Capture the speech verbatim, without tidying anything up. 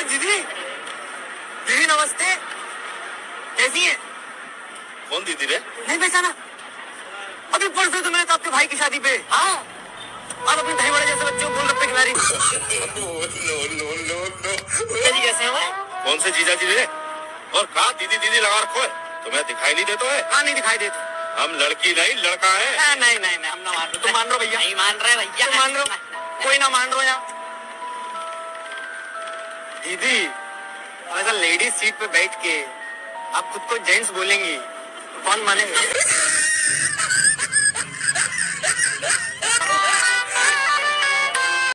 दीदी, दीदी नमस्ते, कैसी है? कौन दीदी रे? नहीं पहचाना? अभी परसों तो मैंने तो आपके भाई की शादी पे, हाँ, आप अपने दही बड़े जैसे बच्चों को गोलगप्पे खिला रही। जी कैसे हैं? कौन से जीजा जी रे? और कहा दीदी दीदी लगा रखो है, तुम्हें दिखाई नहीं देता है? हाँ नहीं दिखाई देते। हम लड़की नहीं लड़का है। नहीं नहीं नहीं, नहीं हम ना मान रहे। तुम मान रहे भैया? नहीं मान रहे भैया। तुम मान रहे हो? कोई ना मान रहे हो यहाँ? दीदी, वैसा लेडीज सीट पे बैठ के आप खुद को जेंट्स बोलेंगी, कौन मानेगा?